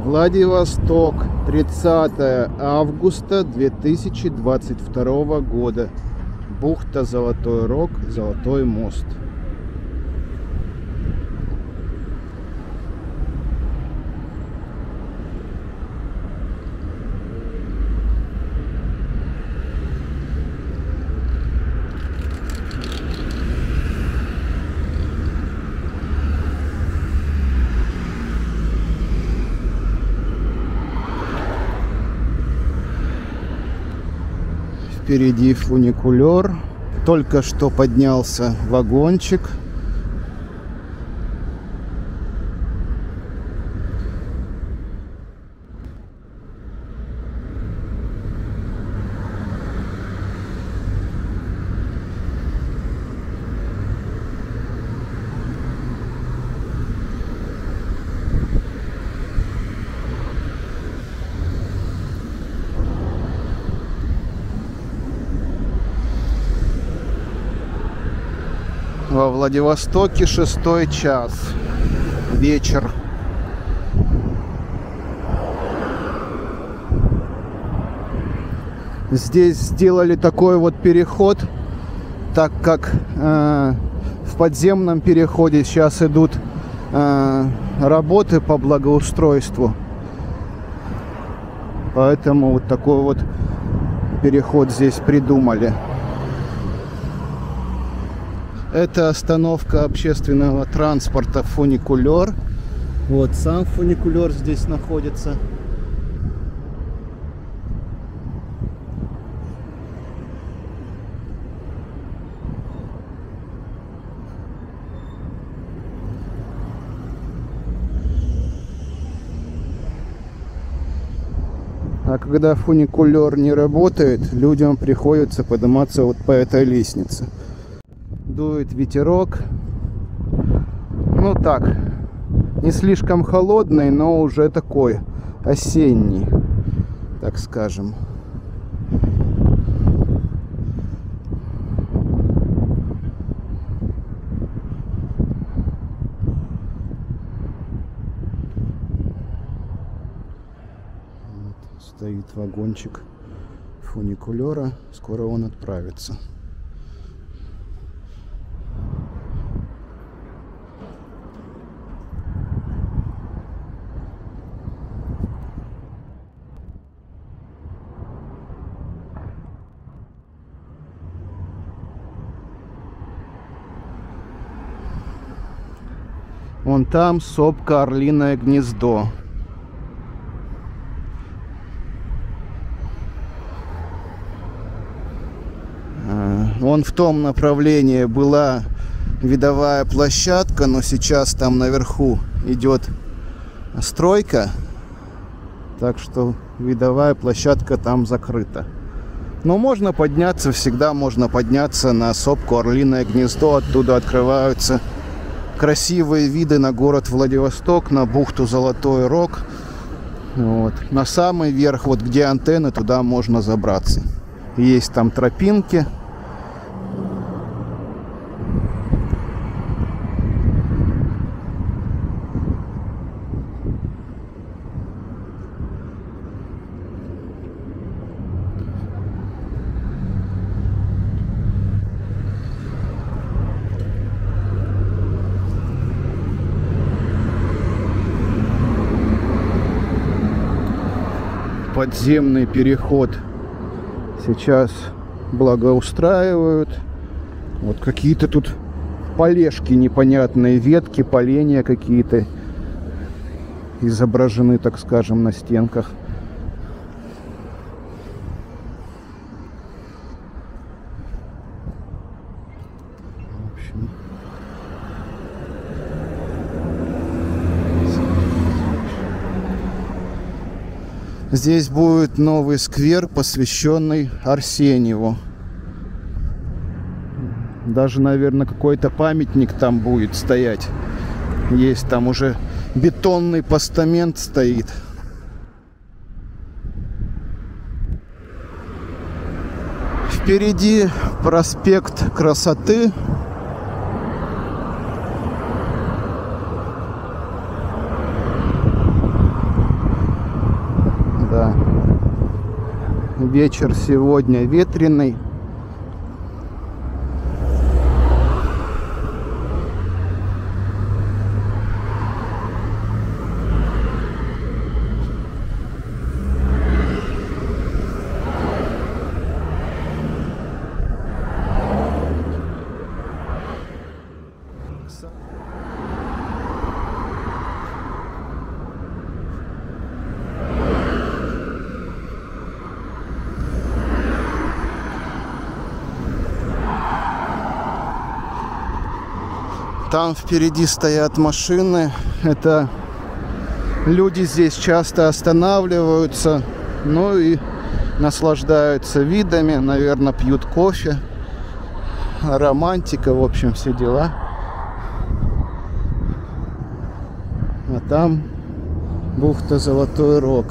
Владивосток, 30 августа 2022 года. Бухта Золотой Рог, Золотой мост. Впереди фуникулер. Только что поднялся вагончик. Во Владивостоке 6-й час, вечер. Здесь сделали такой вот переход, так как в подземном переходе сейчас идут работы по благоустройству. Поэтому вот такой вот переход здесь придумали. Это остановка общественного транспорта «Фуникулер». Вот сам фуникулер здесь находится. А когда фуникулер не работает, людям приходится подниматься вот по этой лестнице. Дует ветерок. Ну так, не слишком холодный, но уже такой осенний, так скажем. Вот стоит вагончик фуникулера. Скоро он отправится. Вон там сопка Орлиное гнездо. Вон в том направлении была видовая площадка, но сейчас там наверху идет стройка. Так что видовая площадка там закрыта. Но можно подняться, всегда можно подняться на сопку Орлиное гнездо. Оттуда открываются красивые виды на город Владивосток, на бухту Золотой Рог. Вот. На самый верх, вот где антенны, туда можно забраться. Есть там тропинки. Подземный переход сейчас благоустраивают. Вот какие-то тут полежки непонятные, ветки, поленья какие-то изображены, так скажем, на стенках. В общем, здесь будет новый сквер, посвященный Арсеньеву. Даже, наверное, какой-то памятник там будет стоять. Есть там уже бетонный постамент стоит. Впереди проспект Красоты. Вечер сегодня ветреный. Там впереди стоят машины. Это люди здесь часто останавливаются, ну и наслаждаются видами, наверное, пьют кофе. Романтика, в общем, все дела. А там бухта Золотой Рог.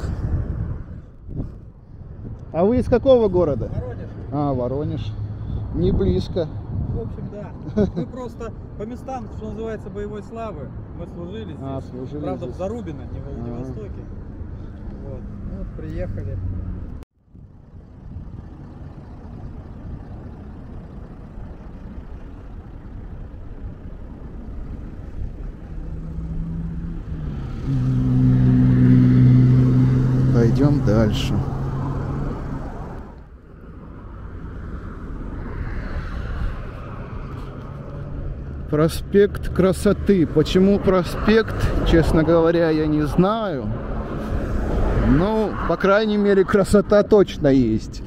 А вы из какого города? Воронеж. А, Воронеж. Не близко. В общем, да. Мы просто по местам, что называется, боевой славы. Мы служили здесь. Служили правда, здесь. в Зарубино, не в Владивостоке. Вот. Ну, вот приехали. Пойдем дальше. Проспект Красоты. Почему проспект, честно говоря, я не знаю. Ну, по крайней мере, красота точно есть.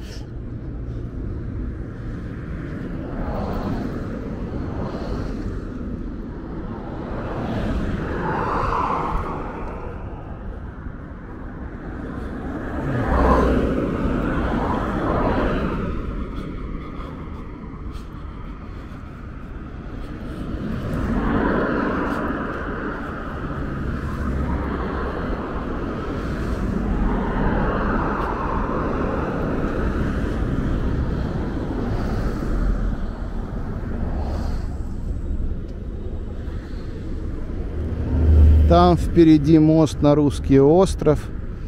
Там впереди мост на Русский остров.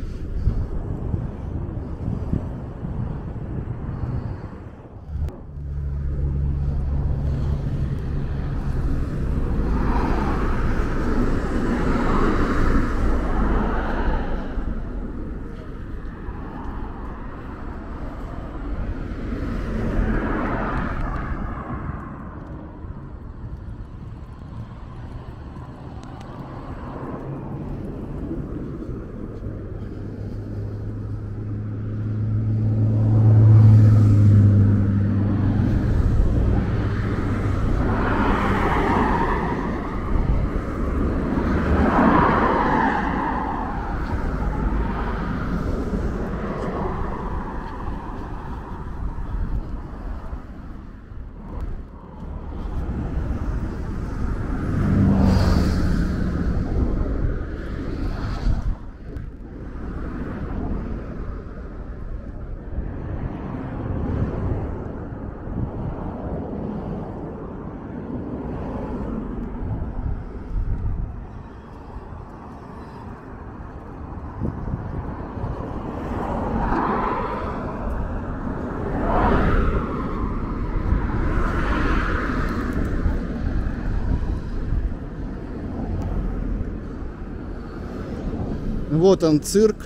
Вот он, цирк.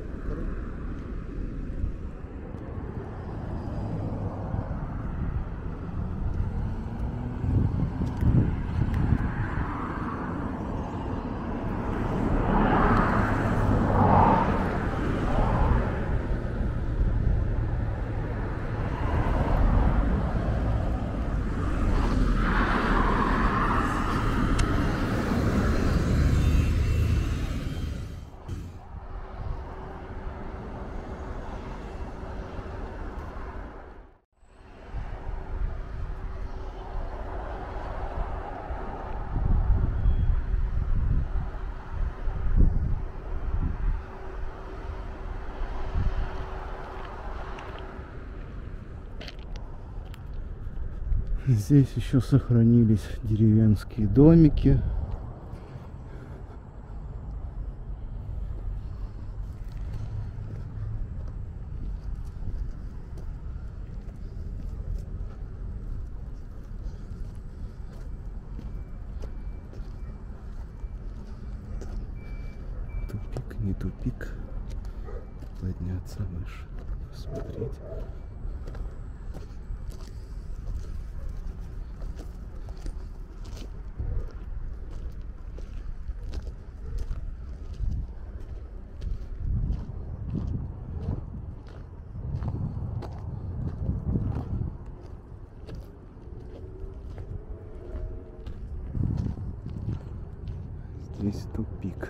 Здесь еще сохранились деревенские домики. тупик. Подняться выше. Смотреть. Здесь тупик.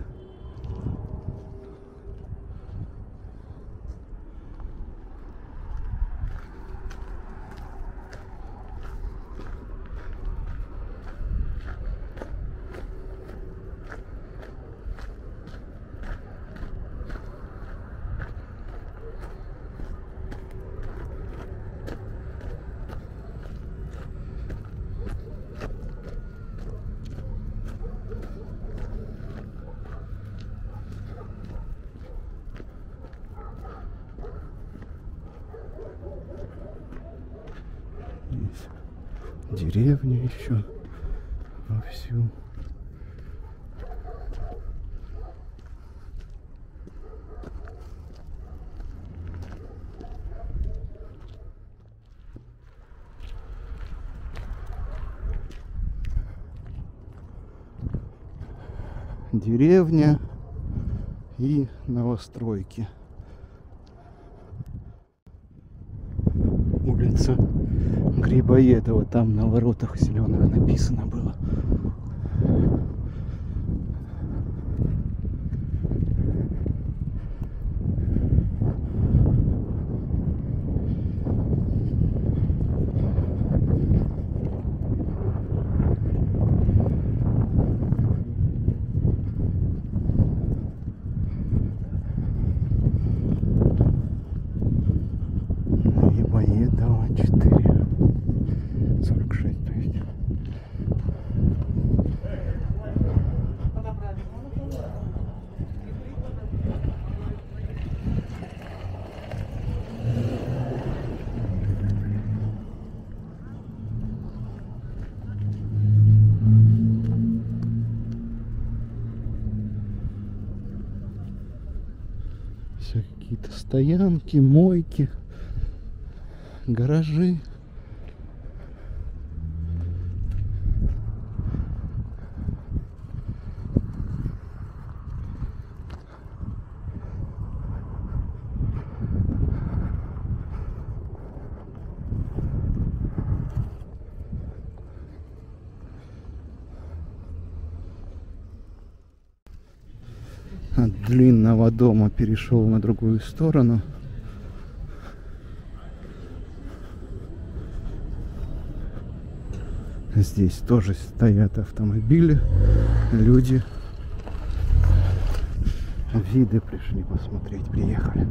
Деревня еще вовсю. Деревня и новостройки. Улица Грибоедова, там на воротах зеленых написано было. Грибоедова 4. 46, то есть. Все какие-то стоянки, мойки, гаражи. От длинного дома перешел на другую сторону. Здесь тоже стоят автомобили, люди. Виды пришли посмотреть, приехали.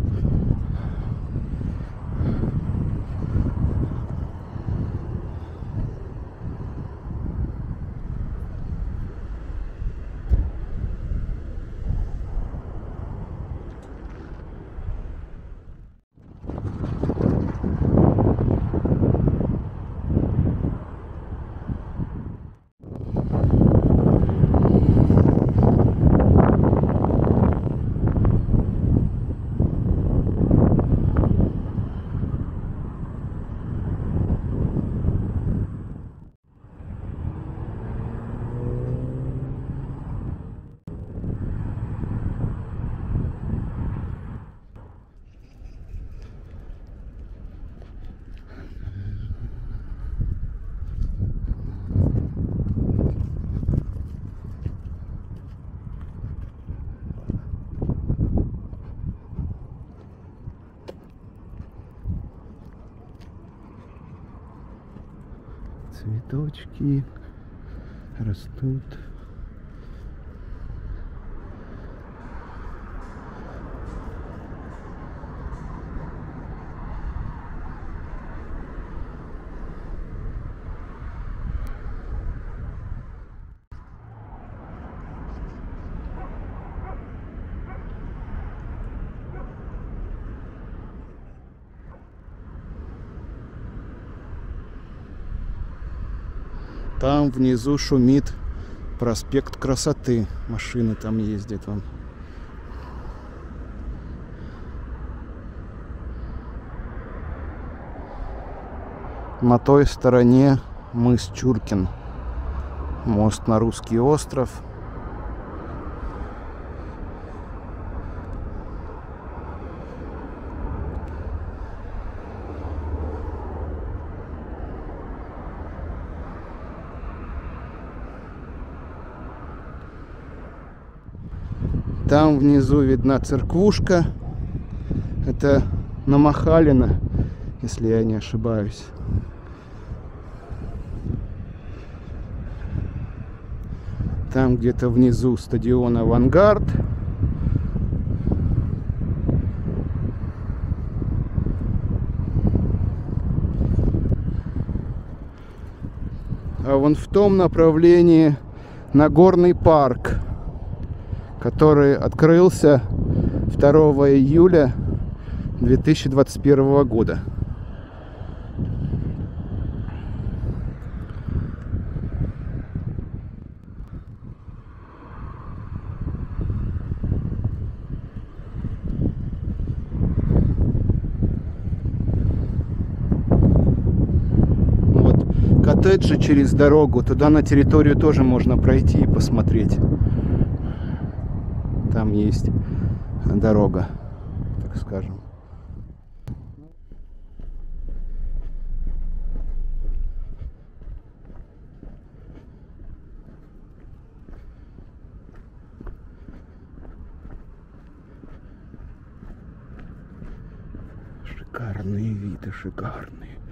Цветочки растут. Там внизу шумит проспект Красоты. Машины там ездят. Вон. На той стороне мыс Чуркин. Мост на Русский остров. Там внизу видна церквушка. Это на Махалина, если я не ошибаюсь. Там где-то внизу стадион «Авангард». А вон в том направлении Нагорный парк, который открылся 2 июля 2021 года. Вот коттеджи через дорогу, туда на территорию тоже можно пройти и посмотреть. Там есть дорога, так скажем. Шикарные виды, шикарные.